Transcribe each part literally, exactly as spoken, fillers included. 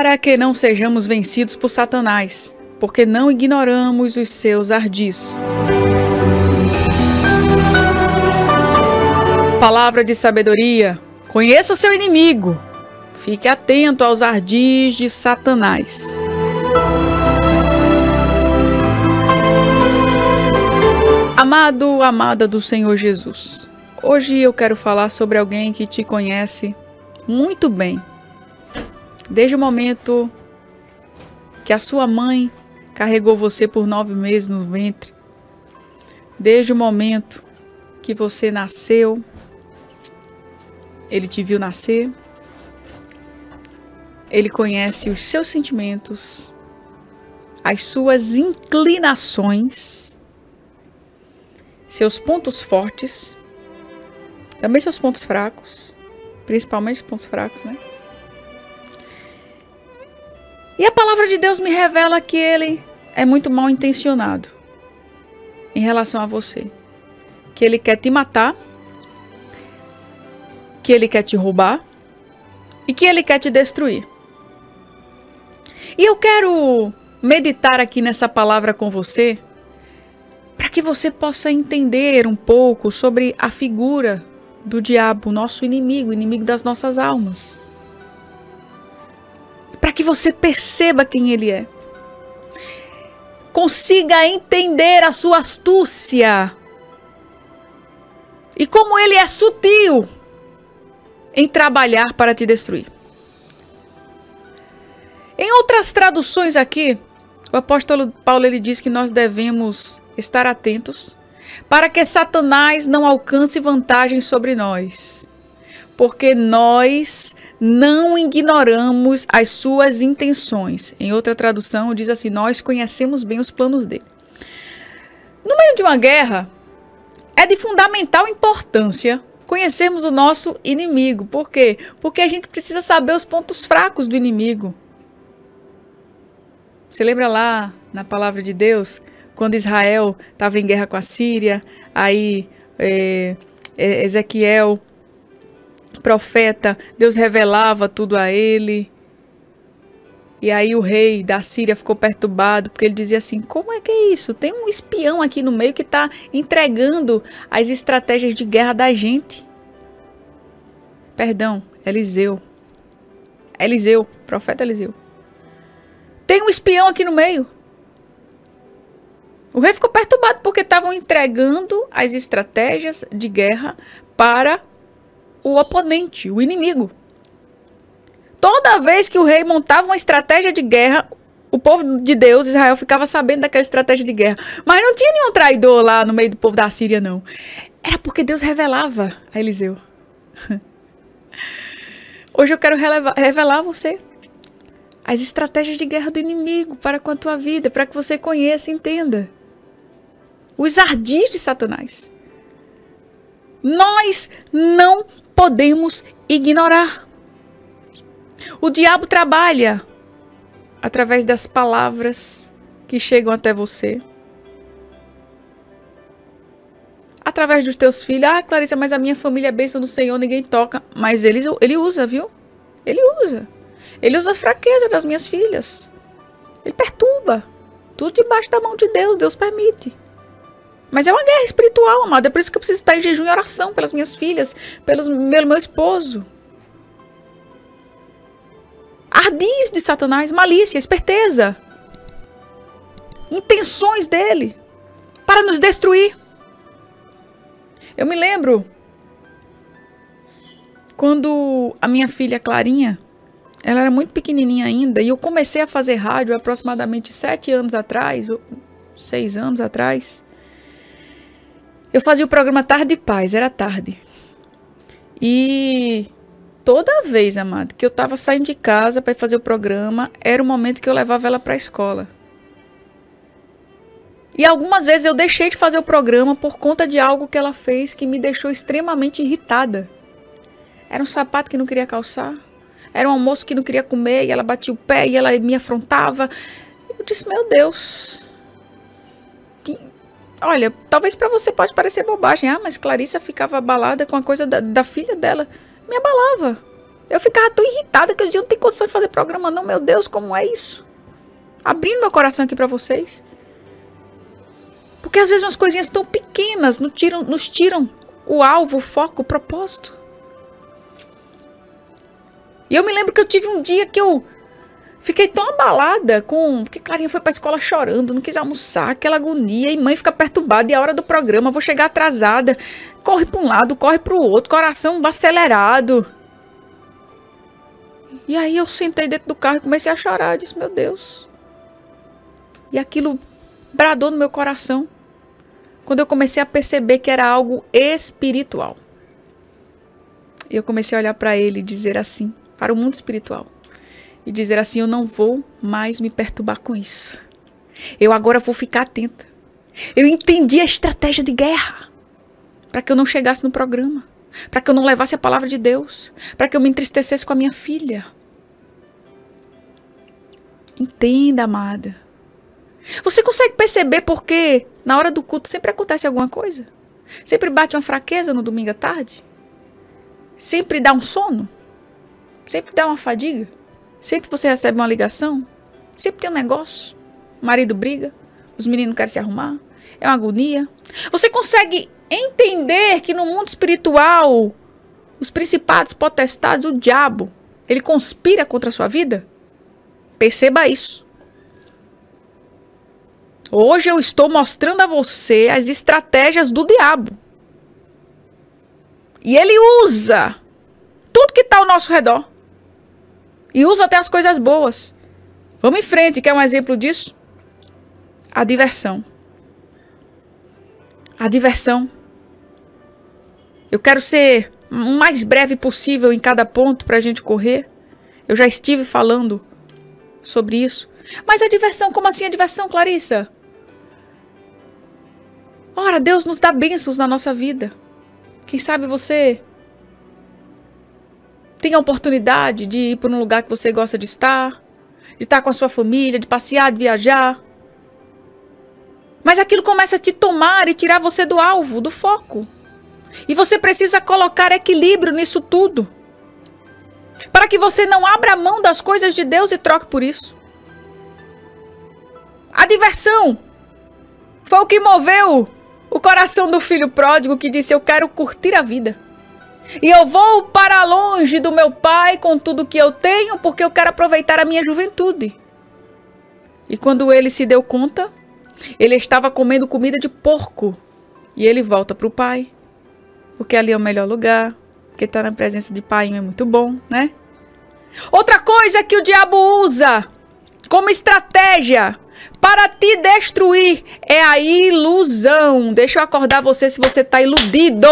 para que não sejamos vencidos por Satanás, porque não ignoramos os seus ardis. Palavra de sabedoria: conheça seu inimigo, fique atento aos ardis de Satanás. Amado, amada do Senhor Jesus, hoje eu quero falar sobre alguém que te conhece muito bem, desde o momento que a sua mãe carregou você por nove meses no ventre, desde o momento que você nasceu, ele te viu nascer, ele conhece os seus sentimentos, as suas inclinações, seus pontos fortes, também seus pontos fracos, principalmente os pontos fracos, né? E a palavra de Deus me revela que ele é muito mal intencionado em relação a você, que ele quer te matar, que ele quer te roubar e que ele quer te destruir. E eu quero meditar aqui nessa palavra com você, para que você possa entender um pouco sobre a figura do diabo, nosso inimigo, inimigo das nossas almas. Para que você perceba quem ele é. Consiga entender a sua astúcia. E como ele é sutil em trabalhar para te destruir. Em outras traduções aqui, o apóstolo Paulo ele diz que nós devemos estar atentos para que Satanás não alcance vantagem sobre nós, porque nós não ignoramos as suas intenções. Em outra tradução diz assim: nós conhecemos bem os planos dele. No meio de uma guerra, é de fundamental importância conhecermos o nosso inimigo. Por quê? Porque a gente precisa saber os pontos fracos do inimigo. Você lembra lá na palavra de Deus, quando Israel estava em guerra com a Síria, aí é, é, Ezequiel, profeta, Deus revelava tudo a ele. E aí o rei da Síria ficou perturbado, porque ele dizia assim: como é que é isso? Tem um espião aqui no meio que está entregando as estratégias de guerra da gente. Perdão, Eliseu. Eliseu, profeta Eliseu. Tem um espião aqui no meio. O rei ficou perturbado porque estavam entregando as estratégias de guerra para o oponente, o inimigo. Toda vez que o rei montava uma estratégia de guerra, o povo de Deus, Israel, ficava sabendo daquela estratégia de guerra. Mas não tinha nenhum traidor lá no meio do povo da Síria, não. Era porque Deus revelava a Eliseu. Hoje eu quero relevar, revelar a você as estratégias de guerra do inimigo para com a tua vida, para que você conheça e entenda os ardis de Satanás. Nós não podemos ignorar. O diabo trabalha através das palavras que chegam até você, através dos teus filhos. Ah, Clarissa, mas a minha família é bênção do Senhor, ninguém toca. Mas ele, ele usa, viu? Ele usa. Ele usa a fraqueza das minhas filhas. Ele perturba. Tudo debaixo da mão de Deus. Deus permite. Mas é uma guerra espiritual, amado. É por isso que eu preciso estar em jejum e oração pelas minhas filhas, pelos, pelo meu esposo. Ardis de Satanás, malícia, esperteza. Intenções dele para nos destruir. Eu me lembro quando a minha filha Clarinha, ela era muito pequenininha ainda, e eu comecei a fazer rádio aproximadamente sete anos atrás, ou seis anos atrás. Eu fazia o programa Tarde e Paz, era tarde. E toda vez, amado, que eu estava saindo de casa para fazer o programa, era o momento que eu levava ela para a escola. E algumas vezes eu deixei de fazer o programa por conta de algo que ela fez que me deixou extremamente irritada. Era um sapato que não queria calçar. Era um almoço que não queria comer e ela batia o pé e ela me afrontava. Eu disse, meu Deus. Que... Olha, talvez para você pode parecer bobagem. Ah, mas Clarissa ficava abalada com a coisa da, da filha dela. Me abalava. Eu ficava tão irritada que eu dizia, não tem condição de fazer programa não, meu Deus, como é isso? Abrindo meu coração aqui para vocês. Porque às vezes umas coisinhas tão pequenas nos tiram, nos tiram o alvo, o foco, o propósito. E eu me lembro que eu tive um dia que eu fiquei tão abalada com... Porque Clarinha foi pra escola chorando, não quis almoçar, aquela agonia. E mãe fica perturbada, e a hora do programa, vou chegar atrasada. Corre pra um lado, corre pro outro, coração acelerado. E aí eu sentei dentro do carro e comecei a chorar. Eu disse, meu Deus. E aquilo bradou no meu coração. Quando eu comecei a perceber que era algo espiritual. E eu comecei a olhar para ele e dizer assim, para o mundo espiritual. E dizer assim, eu não vou mais me perturbar com isso. Eu agora vou ficar atenta. Eu entendi a estratégia de guerra. Para que eu não chegasse no programa. Para que eu não levasse a palavra de Deus. Para que eu me entristecesse com a minha filha. Entenda, amada. Você consegue perceber porque na hora do culto sempre acontece alguma coisa? Sempre bate uma fraqueza no domingo à tarde? Sempre dá um sono? Sempre dá uma fadiga? Sempre você recebe uma ligação? Sempre tem um negócio? O marido briga? Os meninos querem se arrumar? É uma agonia? Você consegue entender que no mundo espiritual, os principados, potestades, o diabo, ele conspira contra a sua vida? Perceba isso. Hoje eu estou mostrando a você as estratégias do diabo. E ele usa tudo que está ao nosso redor. E usa até as coisas boas. Vamos em frente, quer um exemplo disso? A diversão. A diversão. Eu quero ser o mais breve possível em cada ponto para a gente correr. Eu já estive falando sobre isso. Mas a diversão, como assim a diversão, Clarissa? Ora, Deus nos dá bênçãos na nossa vida. Quem sabe você tem a oportunidade de ir para um lugar que você gosta de estar, de estar com a sua família, de passear, de viajar. Mas aquilo começa a te tomar e tirar você do alvo, do foco. E você precisa colocar equilíbrio nisso tudo. Para que você não abra mão das coisas de Deus e troque por isso. A diversão foi o que moveu o coração do filho pródigo que disse, eu quero curtir a vida. E eu vou para longe do meu pai com tudo que eu tenho, porque eu quero aproveitar a minha juventude. E quando ele se deu conta, ele estava comendo comida de porco. E ele volta para o pai, porque ali é o melhor lugar, porque estar na presença de pai é muito bom, né? Outra coisa que o diabo usa como estratégia para te destruir é a ilusão. Deixa eu acordar você se você está iludido.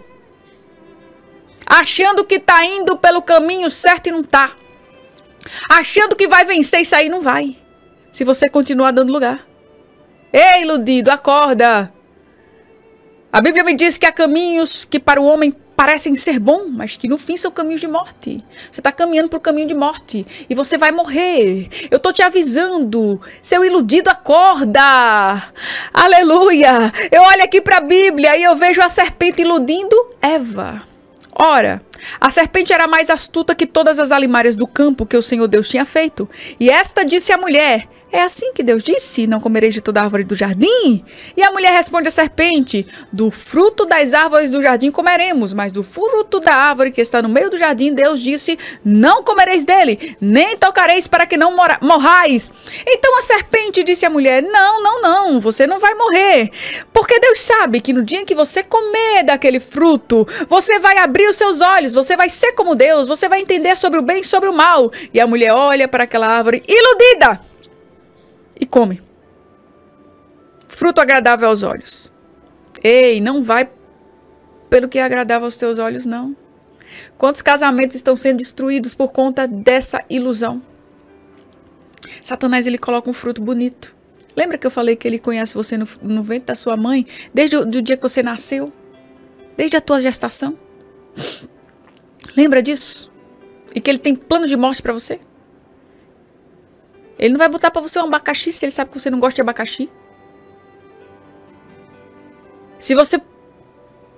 Achando que está indo pelo caminho certo e não está. Achando que vai vencer e sair, não vai. Se você continuar dando lugar. Ei, iludido, acorda. A Bíblia me diz que há caminhos que para o homem parecem ser bons, mas que no fim são caminhos de morte. Você está caminhando para o caminho de morte e você vai morrer. Eu estou te avisando. Seu iludido, acorda. Aleluia. Eu olho aqui para a Bíblia e eu vejo a serpente iludindo Eva. Ora, a serpente era mais astuta que todas as alimárias do campo que o Senhor Deus tinha feito. E esta disse à mulher, é assim que Deus disse, não comereis de toda árvore do jardim? E a mulher responde à serpente, do fruto das árvores do jardim comeremos, mas do fruto da árvore que está no meio do jardim, Deus disse, não comereis dele, nem tocareis para que não morrais. Então a serpente disse à mulher, não, não, não, você não vai morrer, porque Deus sabe que no dia em que você comer daquele fruto, você vai abrir os seus olhos, você vai ser como Deus, você vai entender sobre o bem e sobre o mal. E a mulher olha para aquela árvore iludida e come. Fruto agradável aos olhos. Ei, não vai pelo que é agradável aos teus olhos, não. Quantos casamentos estão sendo destruídos por conta dessa ilusão? Satanás, ele coloca um fruto bonito. Lembra que eu falei que ele conhece você no, no ventre da sua mãe? Desde o do dia que você nasceu? Desde a tua gestação? Lembra disso? E que ele tem plano de morte para você? Ele não vai botar para você um abacaxi se ele sabe que você não gosta de abacaxi. Se você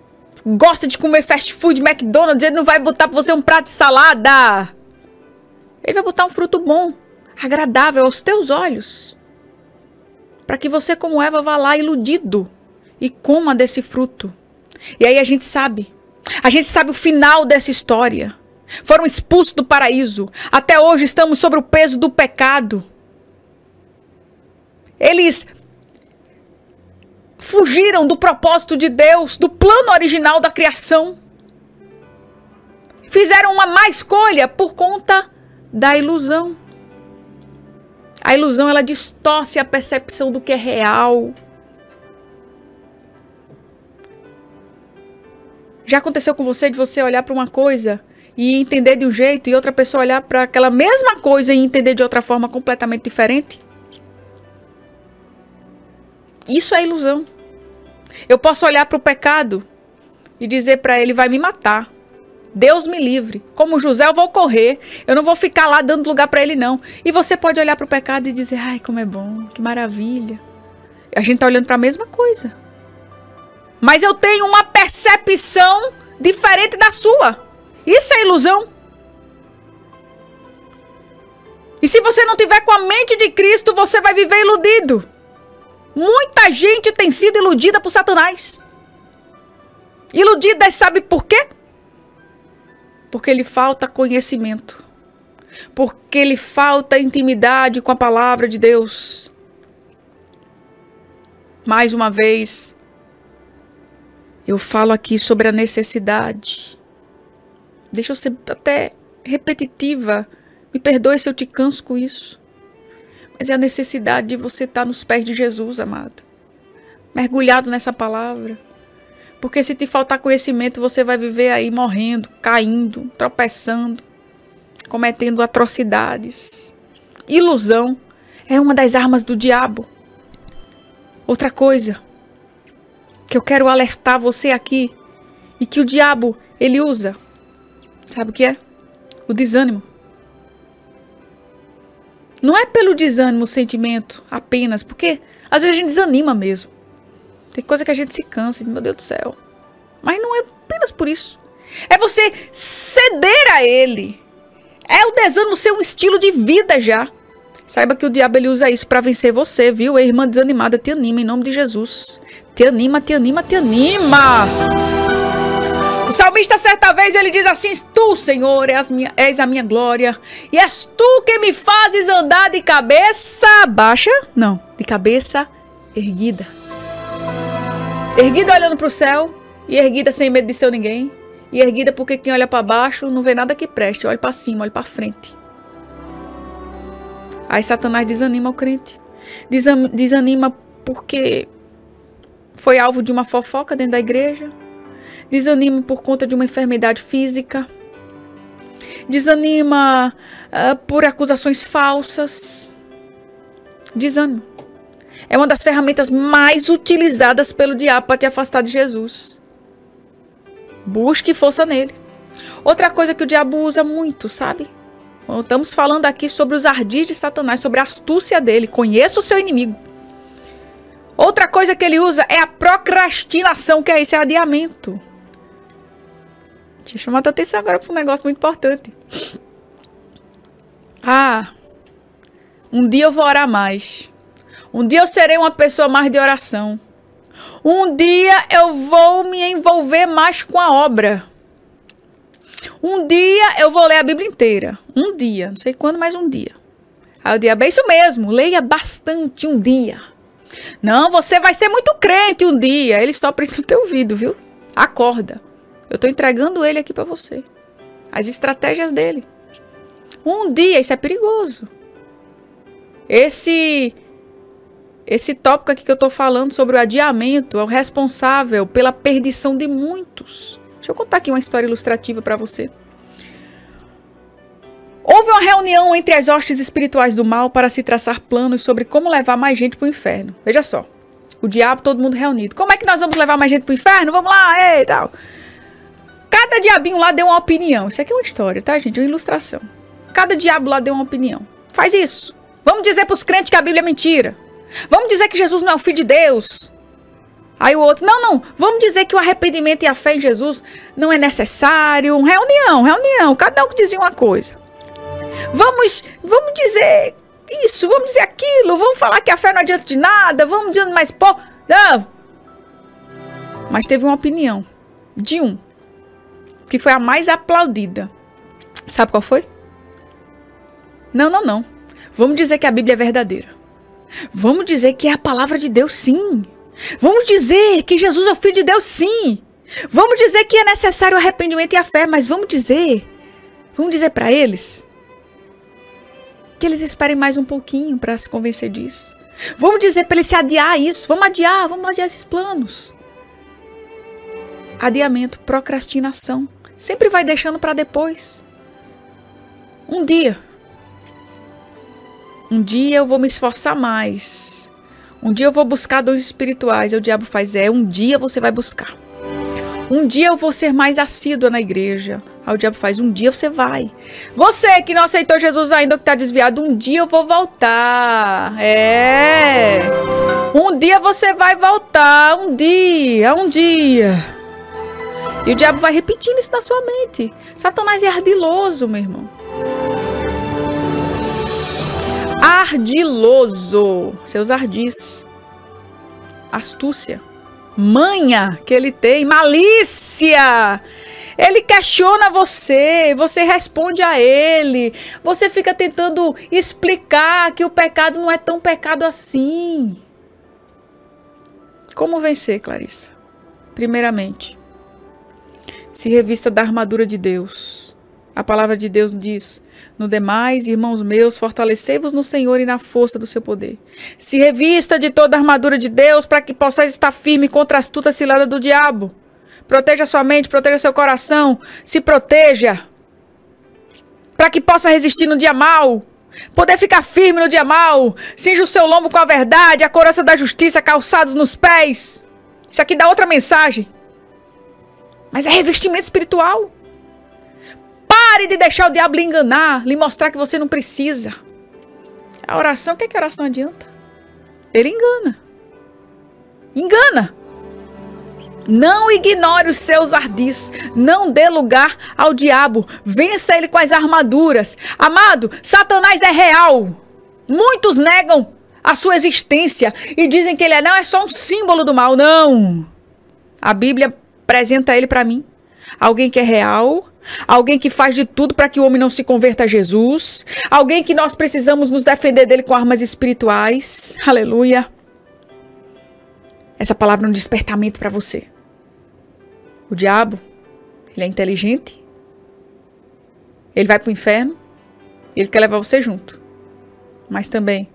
gosta de comer fast food, McDonald's, ele não vai botar pra você um prato de salada. Ele vai botar um fruto bom, agradável aos teus olhos. Para que você, como Eva, vá lá iludido e coma desse fruto. E aí a gente sabe. A gente sabe o final dessa história. Foram expulsos do paraíso. Até hoje estamos sob o peso do pecado. Eles fugiram do propósito de Deus, do plano original da criação. Fizeram uma má escolha por conta da ilusão. A ilusão, ela distorce a percepção do que é real. Já aconteceu com você de você olhar para uma coisa e entender de um jeito e outra pessoa olhar para aquela mesma coisa e entender de outra forma completamente diferente? Isso é ilusão. Eu posso olhar para o pecado e dizer para ele, vai me matar. Deus me livre. Como José, eu vou correr. Eu não vou ficar lá dando lugar para ele, não. E você pode olhar para o pecado e dizer, ai, como é bom, que maravilha. A gente está olhando para a mesma coisa. Mas eu tenho uma percepção diferente da sua. Isso é ilusão. E se você não tiver com a mente de Cristo, você vai viver iludido. Muita gente tem sido iludida por Satanás. Iludida, sabe por quê? Porque lhe falta conhecimento. Porque lhe falta intimidade com a palavra de Deus. Mais uma vez, eu falo aqui sobre a necessidade. Deixa eu ser até repetitiva. Me perdoe se eu te canso com isso. Mas é a necessidade de você estar nos pés de Jesus, amado. Mergulhado nessa palavra. Porque se te faltar conhecimento, você vai viver aí morrendo, caindo, tropeçando, cometendo atrocidades. Ilusão é uma das armas do diabo. Outra coisa que eu quero alertar você aqui e que o diabo, ele usa, sabe o que é? O desânimo. Não é pelo desânimo o sentimento apenas, porque às vezes a gente desanima mesmo. Tem coisa que a gente se cansa, meu Deus do céu. Mas não é apenas por isso. É você ceder a ele. É o desânimo ser um estilo de vida já. Saiba que o diabo ele usa isso para vencer você, viu? A irmã desanimada, te anima em nome de Jesus. Te anima, te anima, te anima. O salmista certa vez ele diz assim, tu, Senhor, és, minha, és a minha glória. E és tu que me fazes andar de cabeça baixa. Não, de cabeça erguida. Erguida olhando para o céu e erguida sem medo de ser ninguém. E erguida porque quem olha para baixo não vê nada que preste. Olha para cima, olha para frente. Aí Satanás desanima o crente. Desanima porque foi alvo de uma fofoca dentro da igreja. Desanima por conta de uma enfermidade física. Desanima uh, por acusações falsas. Desânimo. É uma das ferramentas mais utilizadas pelo diabo para te afastar de Jesus. Busque força nele. Outra coisa que o diabo usa muito, sabe? Estamos falando aqui sobre os ardis de Satanás, sobre a astúcia dele. Conheça o seu inimigo. Outra coisa que ele usa é a procrastinação, que é esse adiamento. Deixa eu chamar a atenção agora para um negócio muito importante. Ah, um dia eu vou orar mais. Um dia eu serei uma pessoa mais de oração. Um dia eu vou me envolver mais com a obra. Um dia eu vou ler a Bíblia inteira. Um dia, não sei quando, mas um dia. Aí o diabo é isso mesmo, leia bastante um dia. Não, você vai ser muito crente um dia. Ele só precisa ter ouvido, viu? Acorda. Eu estou entregando ele aqui para você. As estratégias dele. Um dia, isso é perigoso. Esse... Esse tópico aqui que eu estou falando sobre o adiamento é o responsável pela perdição de muitos. Deixa eu contar aqui uma história ilustrativa para você. Houve uma reunião entre as hostes espirituais do mal para se traçar planos sobre como levar mais gente para o inferno. Veja só, o diabo, todo mundo reunido. Como é que nós vamos levar mais gente para o inferno? Vamos lá, ei, tal. Cada diabinho lá deu uma opinião. Isso aqui é uma história, tá, gente? Uma ilustração. Cada diabo lá deu uma opinião. Faz isso. Vamos dizer para os crentes que a Bíblia é mentira. Vamos dizer que Jesus não é o Filho de Deus. Aí o outro, não, não, vamos dizer que o arrependimento e a fé em Jesus não é necessário. Reunião, reunião, cada um que dizia uma coisa. Vamos, vamos dizer isso, vamos dizer aquilo, vamos falar que a fé não adianta de nada, vamos dizer mais pó. Não. Mas teve uma opinião de um, que foi a mais aplaudida. Sabe qual foi? Não, não, não. Vamos dizer que a Bíblia é verdadeira. Vamos dizer que é a palavra de Deus, sim. Vamos dizer que Jesus é o Filho de Deus, sim. Vamos dizer que é necessário o arrependimento e a fé, mas vamos dizer, vamos dizer para eles que eles esperem mais um pouquinho para se convencer disso. Vamos dizer para eles se adiar isso, vamos adiar, vamos adiar esses planos. Adiamento, procrastinação, sempre vai deixando para depois. Um dia, um dia eu vou me esforçar mais. Um dia eu vou buscar dons espirituais. E o diabo faz, é, um dia você vai buscar. Um dia eu vou ser mais assídua na igreja. Aí o diabo faz, um dia você vai. Você que não aceitou Jesus ainda, que está desviado, um dia eu vou voltar. É. Um dia você vai voltar. Um dia, um dia. E o diabo vai repetindo isso na sua mente. Satanás é ardiloso, meu irmão. Ardiloso, seus ardis, astúcia, manha que ele tem, malícia. Ele questiona você, você responde a ele, você fica tentando explicar que o pecado não é tão pecado assim. Como vencer, Clarissa? Primeiramente, se revista da armadura de Deus. A palavra de Deus diz: no demais, irmãos meus, fortalecei-vos no Senhor e na força do seu poder. Se revista de toda a armadura de Deus para que possais estar firme contra a astuta cilada do diabo. Proteja sua mente, proteja seu coração, se proteja para que possa resistir no dia mau. Poder ficar firme no dia mau. Cinja o seu lombo com a verdade, a couraça da justiça, calçados nos pés. Isso aqui dá outra mensagem. Mas é revestimento espiritual. Pare de deixar o diabo lhe enganar, lhe mostrar que você não precisa. A oração, o que é que a oração adianta? Ele engana. Engana. Não ignore os seus ardis. Não dê lugar ao diabo. Vença ele com as armaduras. Amado, Satanás é real. Muitos negam a sua existência e dizem que ele é, não, é só um símbolo do mal. Não. A Bíblia apresenta ele para mim. Alguém que é real. Alguém que faz de tudo para que o homem não se converta a Jesus. Alguém que nós precisamos nos defender dele com armas espirituais. Aleluia. Essa palavra é um despertamento para você. O diabo, ele é inteligente. Ele vai para o inferno. Ele quer levar você junto. Mas também,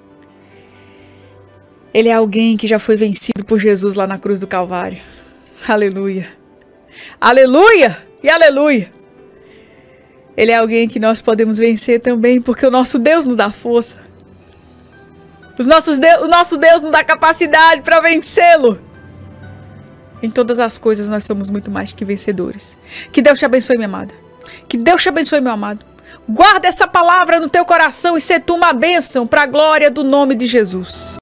ele é alguém que já foi vencido por Jesus lá na cruz do Calvário. Aleluia. Aleluia. E aleluia! Ele é alguém que nós podemos vencer também, porque o nosso Deus nos dá força. Os nossos de- o nosso Deus nos dá capacidade para vencê-lo. Em todas as coisas nós somos muito mais que vencedores. Que Deus te abençoe, minha amada. Que Deus te abençoe, meu amado. Guarda essa palavra no teu coração e se tu uma bênção para a glória do nome de Jesus.